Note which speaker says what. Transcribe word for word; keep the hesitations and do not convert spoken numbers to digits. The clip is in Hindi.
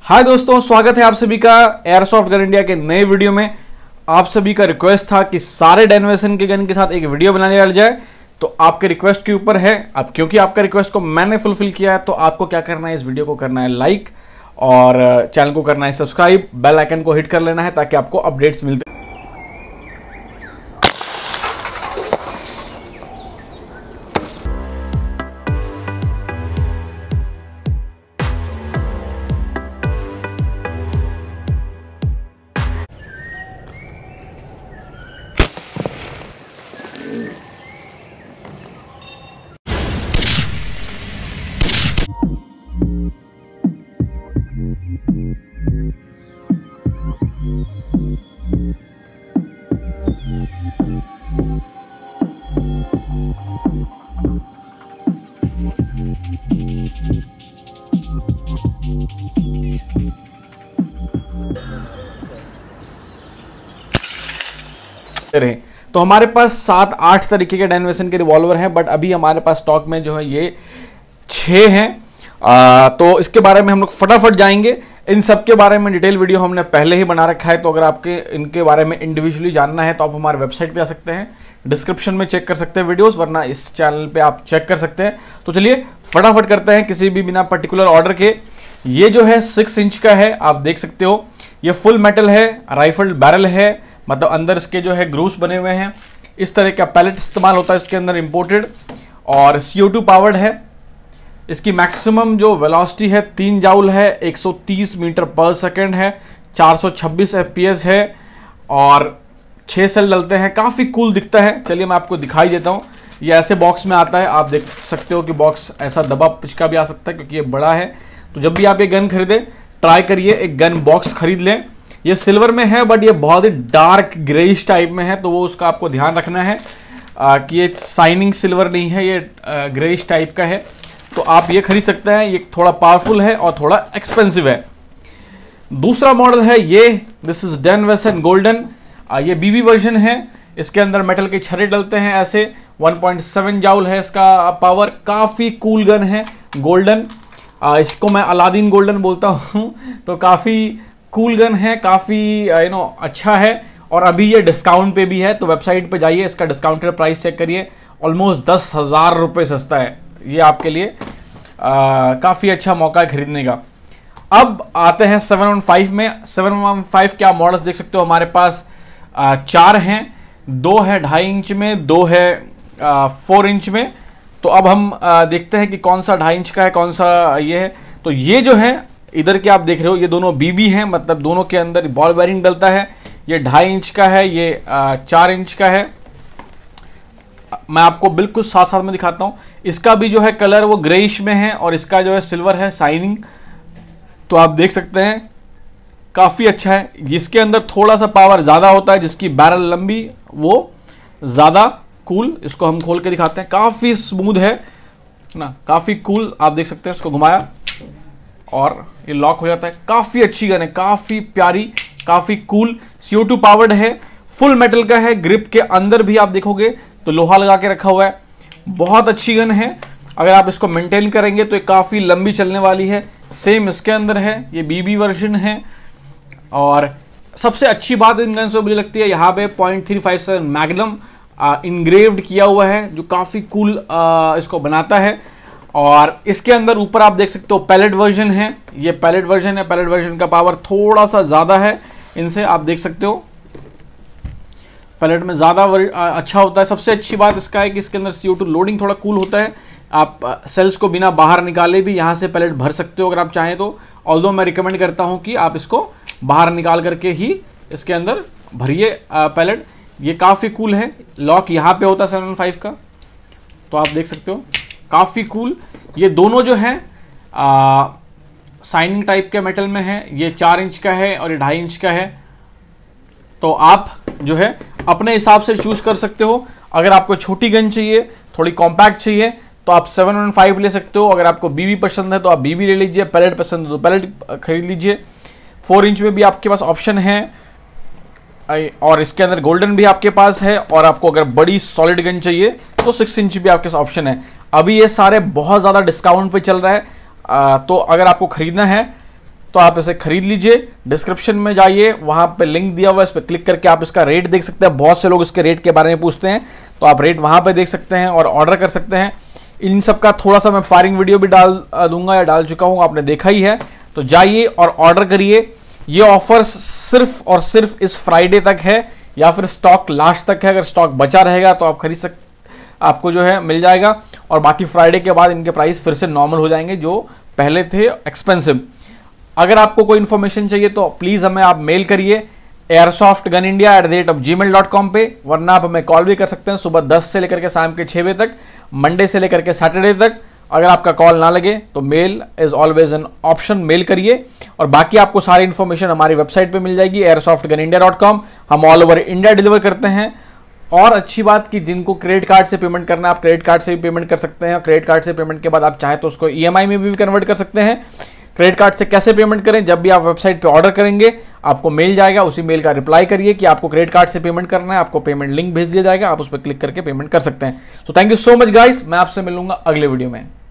Speaker 1: हाय दोस्तों, स्वागत है आप सभी का एयरसॉफ्ट गन इंडिया के नए वीडियो में। आप सभी का रिक्वेस्ट था कि सारे डेनवेसन के गन के साथ एक वीडियो बनाने वाला जाए, तो आपके रिक्वेस्ट के ऊपर है। अब क्योंकि आपका रिक्वेस्ट को मैंने फुलफिल किया है, तो आपको क्या करना है, इस वीडियो को करना है लाइक और चैनल को करना है सब्सक्राइब, बेल आइकन को हिट कर लेना है ताकि आपको अपडेट्स मिलते रहे। तो हमारे पास सात आठ तरीके के डेनवेसन के रिवॉल्वर हैं, बट अभी हमारे पास स्टॉक में जो है ये छह हैं। आ, तो इसके बारे में हम लोग फटाफट जाएंगे। इन सब के बारे में डिटेल वीडियो हमने पहले ही बना रखा है, तो अगर आपके इनके बारे में इंडिविजुअली जानना है तो आप हमारे वेबसाइट पे आ सकते हैं, डिस्क्रिप्शन में चेक कर सकते हैं वीडियोस, वरना इस चैनल पे आप चेक कर सकते हैं। तो चलिए फटाफट करते हैं किसी भी बिना पर्टिकुलर ऑर्डर के। ये जो है सिक्स इंच का है, आप देख सकते हो। ये फुल मेटल है, राइफल बैरल है, मतलब अंदर इसके जो है ग्रूव्स बने हुए हैं। इस तरह का पैलेट इस्तेमाल होता है इसके अंदर, इंपोर्टेड, और सी ओ टू पावर्ड है। इसकी मैक्सिमम जो वेलोसिटी है तीन जाउल है, एक सौ तीस मीटर पर सेकंड है, चार सौ छब्बीस एफ पी एस है और छह सेल डलते हैं। काफ़ी कूल दिखता है। चलिए मैं आपको दिखाई देता हूँ। ये ऐसे बॉक्स में आता है, आप देख सकते हो कि बॉक्स ऐसा दबा पिचका भी आ सकता है क्योंकि ये बड़ा है। तो जब भी आप ये गन खरीदे, ट्राई करिए एक गन बॉक्स खरीद लें। ये सिल्वर में है, बट ये बहुत ही डार्क ग्रेइश टाइप में है, तो वो उसका आपको ध्यान रखना है आ, कि ये शाइनिंग सिल्वर नहीं है, ये ग्रेइश टाइप का है। तो आप ये खरीद सकते हैं। ये थोड़ा पावरफुल है और थोड़ा एक्सपेंसिव है। दूसरा मॉडल है ये, दिस इज डेनवेसन गोल्डन। ये बीबी वर्जन है। इसके अंदर मेटल के छर्रे डलते हैं ऐसे। वन पॉइंट सेवन जाउल है इसका पावर। काफ़ी कूल गन है, गोल्डन। इसको मैं अलादीन गोल्डन बोलता हूँ। तो काफ़ी कूल गन है, काफ़ी यू नो अच्छा है। और अभी ये डिस्काउंट पे भी है, तो वेबसाइट पे जाइए, इसका डिस्काउंटेड प्राइस चेक करिए। ऑलमोस्ट दस हज़ार रुपये सस्ता है ये आपके लिए। काफ़ी अच्छा मौका है खरीदने का। अब आते हैं सेवन वन फाइव में। सेवन वन फाइव क्या मॉडल्स देख सकते हो, हमारे पास आ, चार हैं। दो है ढाई इंच में, दो है आ, फोर इंच में। तो अब हम आ, देखते हैं कि कौन सा ढाई इंच का है, कौन सा ये है। तो ये जो है इधर के आप देख रहे हो, ये दोनों बीबी हैं, मतलब दोनों के अंदर बॉल बेयरिंग डलता है। ये ढाई इंच का है, ये आ, चार इंच का है। मैं आपको बिल्कुल साथ साथ में दिखाता हूं। इसका भी जो है कलर वो ग्रेइश में है और इसका जो है सिल्वर है, शाइनिंग। तो आप देख सकते हैं काफी अच्छा है। इसके अंदर थोड़ा सा पावर ज्यादा होता है, जिसकी बैरल लंबी, वो ज्यादा कूल। इसको हम खोल के दिखाते हैं। काफी स्मूथ है ना, काफी कूल। आप देख सकते हैं, इसको घुमाया और ये लॉक हो जाता है। काफी अच्छी गन है, काफी प्यारी, काफी cool. C O two powered है, फुल मेटल का है। ग्रिप के अंदर भी आप देखोगे तो लोहा लगा के रखा हुआ है। बहुत अच्छी गन है। अगर आप इसको मेंटेन करेंगे तो ये काफी लंबी चलने वाली है। सेम इसके अंदर है, ये बीबी वर्जन है। और सबसे अच्छी बात इन गन से मुझे लगती है, यहाँ पे point three five seven magnum engraved किया हुआ है, जो काफी कूल इसको बनाता है। और इसके अंदर ऊपर आप देख सकते हो पैलेट वर्जन है। ये पैलेट वर्जन है। पैलेट वर्जन का पावर थोड़ा सा ज्यादा है इनसे, आप देख सकते हो। पैलेट में ज्यादा अच्छा होता है। सबसे अच्छी बात इसका है कि इसके अंदर सी ओ टू लोडिंग थोड़ा कूल होता है। आप सेल्स को बिना बाहर निकाले भी यहाँ से पैलेट भर सकते हो अगर आप चाहें तो। ऑल्दो मैं रिकमेंड करता हूँ कि आप इसको बाहर निकाल करके ही इसके अंदर भरिए पैलेट। ये काफी कूल है। लॉक यहाँ पे होता है सेवन वन फाइव का, तो आप देख सकते हो, काफी कूल। ये दोनों जो है शाइनिंग टाइप के मेटल में है। ये चार इंच का है और ये ढाई इंच का है। तो आप जो है अपने हिसाब से चूज कर सकते हो। अगर आपको छोटी गन चाहिए, थोड़ी कॉम्पैक्ट चाहिए, तो आप सेवन वन फाइव ले सकते हो। अगर आपको बीबी पसंद है तो आप बीबी ले लीजिए। पैलेट पसंद है तो पैलेट खरीद लीजिए। फोर इंच में भी आपके पास ऑप्शन है। और इसके अंदर गोल्डन भी आपके पास है, और आपको अगर बड़ी सॉलिड गन चाहिए तो सिक्स इंच भी आपके पास ऑप्शन है। अभी ये सारे बहुत ज़्यादा डिस्काउंट पे चल रहा है, आ, तो अगर आपको खरीदना है तो आप इसे खरीद लीजिए। डिस्क्रिप्शन में जाइए, वहां पे लिंक दिया हुआ है, इस पर क्लिक करके आप इसका रेट देख सकते हैं। बहुत से लोग इसके रेट के बारे में पूछते हैं, तो आप रेट वहां पे देख सकते हैं और ऑर्डर कर सकते हैं। इन सब का थोड़ा सा मैं फायरिंग वीडियो भी डाल दूंगा या डाल चुका हूं, आपने देखा ही है। तो जाइए और ऑर्डर करिए। ये ऑफर्स सिर्फ और सिर्फ इस फ्राइडे तक है, या फिर स्टॉक लास्ट तक है। अगर स्टॉक बचा रहेगा तो आप खरीद सक आपको जो है मिल जाएगा, और बाकी फ्राइडे के बाद इनके प्राइस फिर से नॉर्मल हो जाएंगे जो पहले थे एक्सपेंसिव। अगर आपको कोई इन्फॉर्मेशन चाहिए तो प्लीज हमें आप मेल करिए airsoft gun India at the rate of G mail dot com पे, वरना आप हमें कॉल भी कर सकते हैं सुबह दस से लेकर के शाम के छह बजे तक, मंडे से लेकर के सैटरडे तक। अगर आपका कॉल ना लगे तो mail is always an option, mail करिए। और बाकी आपको सारी इन्फॉर्मेशन हमारी वेबसाइट पे मिल जाएगी airsoft gun India dot com. हम ऑल ओवर इंडिया डिलीवर करते हैं। और अच्छी बात कि जिनको क्रेडिट कार्ड से पेमेंट करना है, आप क्रेडिट कार्ड से भी पेमेंट कर सकते हैं। क्रेडिट कार्ड से पेमेंट के बाद आप चाहे तो उसको ईएमआई में भी कन्वर्ट कर सकते हैं। क्रेडिट कार्ड से कैसे पेमेंट करें, जब भी आप वेबसाइट पे ऑर्डर करेंगे आपको मेल जाएगा, उसी मेल का रिप्लाई करिए कि आपको क्रेडिट कार्ड से पेमेंट करना है, आपको पेमेंट लिंक भेज दिया जाएगा, आप उस पर क्लिक करके पेमेंट कर सकते हैं। So thank you so much guys, मैं आपसे मिलूंगा अगले वीडियो में।